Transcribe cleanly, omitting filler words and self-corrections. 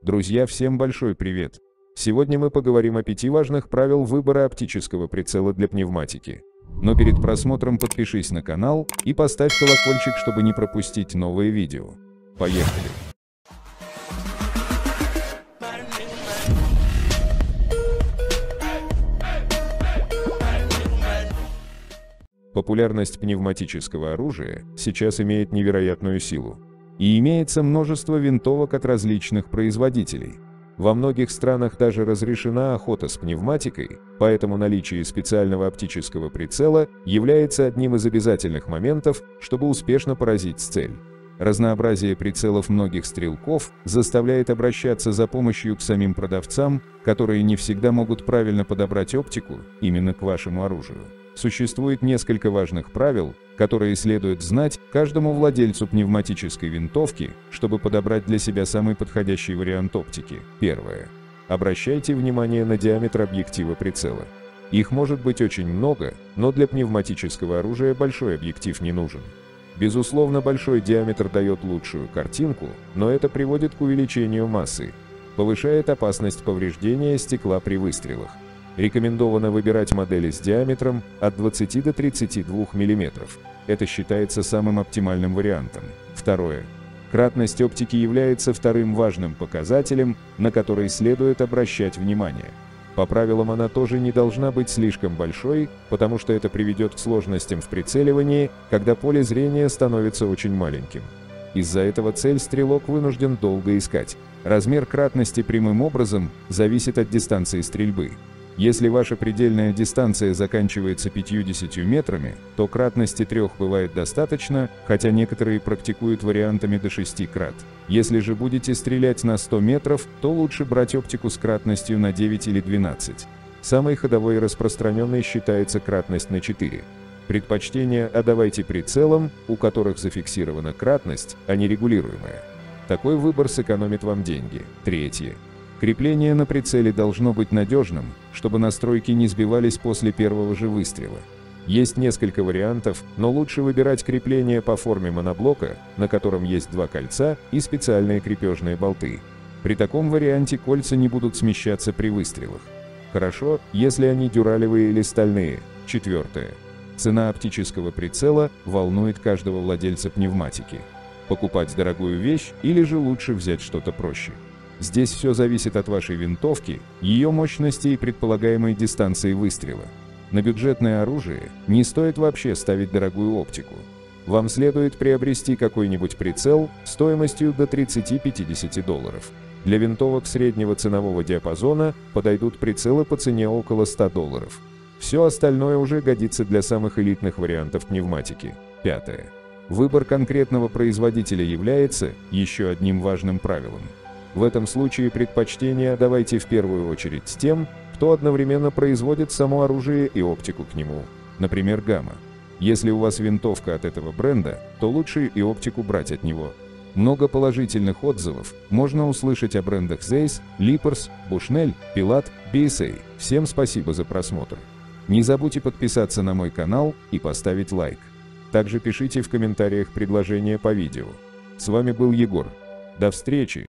Друзья, всем большой привет! Сегодня мы поговорим о 5 важных правил выбора оптического прицела для пневматики. Но перед просмотром подпишись на канал и поставь колокольчик, чтобы не пропустить новые видео. Поехали! Популярность пневматического оружия сейчас имеет невероятную силу. И имеется множество винтовок от различных производителей. Во многих странах даже разрешена охота с пневматикой, поэтому наличие специального оптического прицела является одним из обязательных моментов, чтобы успешно поразить цель. Разнообразие прицелов многих стрелков заставляет обращаться за помощью к самим продавцам, которые не всегда могут правильно подобрать оптику именно к вашему оружию. Существует несколько важных правил, которые следует знать каждому владельцу пневматической винтовки, чтобы подобрать для себя самый подходящий вариант оптики. Первое. Обращайте внимание на диаметр объектива прицела. Их может быть очень много, но для пневматического оружия большой объектив не нужен. Безусловно, большой диаметр дает лучшую картинку, но это приводит к увеличению массы, повышает опасность повреждения стекла при выстрелах. Рекомендовано выбирать модели с диаметром от 20 до 32 мм. Это считается самым оптимальным вариантом. Второе. Кратность оптики является вторым важным показателем, на который следует обращать внимание. По правилам она тоже не должна быть слишком большой, потому что это приведет к сложностям в прицеливании, когда поле зрения становится очень маленьким. Из-за этого цель стрелок вынужден долго искать. Размер кратности прямым образом зависит от дистанции стрельбы. Если ваша предельная дистанция заканчивается 50 метрами, то кратности 3 бывает достаточно, хотя некоторые практикуют вариантами до 6 крат. Если же будете стрелять на 100 метров, то лучше брать оптику с кратностью на 9 или 12. Самой ходовой и распространенной считается кратность на 4. Предпочтение отдавайте прицелам, у которых зафиксирована кратность, а не регулируемая. Такой выбор сэкономит вам деньги. Третье. Крепление на прицеле должно быть надежным, чтобы настройки не сбивались после первого же выстрела. Есть несколько вариантов, но лучше выбирать крепление по форме моноблока, на котором есть 2 кольца и специальные крепежные болты. При таком варианте кольца не будут смещаться при выстрелах. Хорошо, если они дюралевые или стальные. Четвертое. Цена оптического прицела волнует каждого владельца пневматики. Покупать дорогую вещь или же лучше взять что-то проще? Здесь все зависит от вашей винтовки, ее мощности и предполагаемой дистанции выстрела. На бюджетное оружие не стоит вообще ставить дорогую оптику. Вам следует приобрести какой-нибудь прицел стоимостью до $30–50. Для винтовок среднего ценового диапазона подойдут прицелы по цене около $100. Все остальное уже годится для самых элитных вариантов пневматики. Пятое. Выбор конкретного производителя является еще одним важным правилом. В этом случае предпочтение отдавайте в первую очередь тем, кто одновременно производит само оружие и оптику к нему, например, Gamma. Если у вас винтовка от этого бренда, то лучше и оптику брать от него. Много положительных отзывов можно услышать о брендах Zeiss, Lippers, Bushnell, Pilat, BSA. Всем спасибо за просмотр. Не забудьте подписаться на мой канал и поставить лайк. Также пишите в комментариях предложения по видео. С вами был Егор. До встречи!